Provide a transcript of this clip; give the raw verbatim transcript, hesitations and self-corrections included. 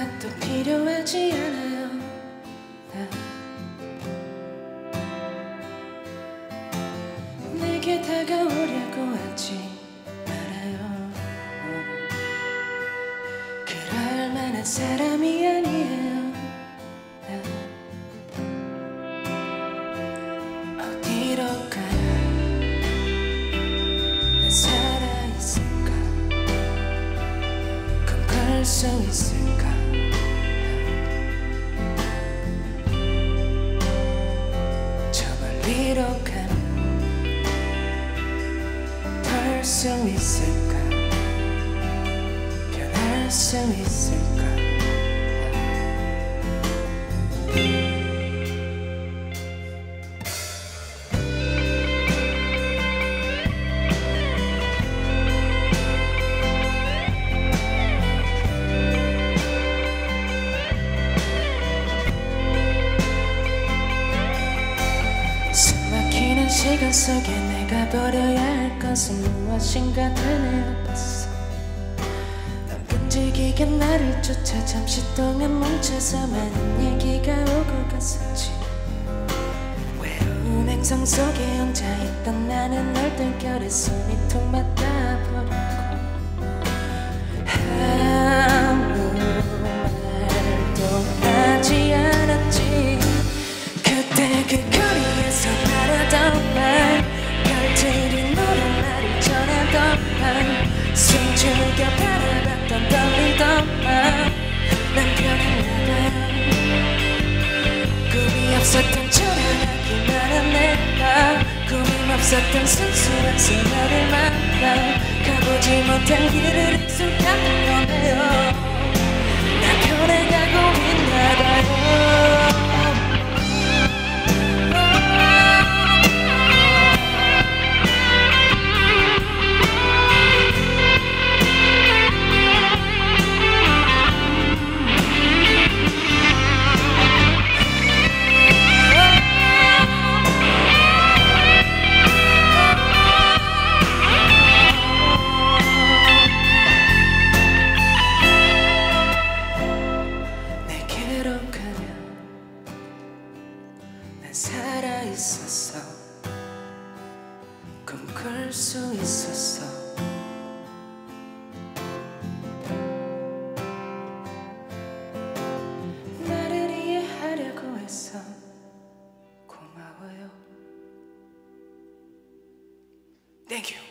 또 필요하지 않아요. 난 내게 다가오려고 하지 말아요. 그럴 만한 사람이 아니에요. 난 어디로 가야 난 살아있을까? 꿈꿀 수 있을까? 저 멀리로 가면 덜 수 있을까? 변할 수 있을까? 숨막히는 시간 속에 내가 버려야 할 것은 무엇인가 되뇌어봤어. 넌 끈질기게 나를 쫓아 잠시 동안 뭉쳐서 많은 얘기가 오고 갔었지. 외로운 행성 속에 혼자 있던 나는 얼떨결에 손이 툭 맞닿아버리고 아무 말도 하지 않았지. 그때 그 거리에서 바라던 말, 별들이 노란 나를 전하던 말, 숨죽여 바라봤던 떨리던 맘, 난 변했나봐. 꿈이 없었던 초라하기만 한 내가 꿈이 없었던 순수한 생활을 만나 가보지 못한 길을 익숙하는 거네요. 난 변해가고 있나봐요. 살아있었어. 꿈꿀 수 있었어. 나를 이해하려고 했어. 고마워요. Thank you.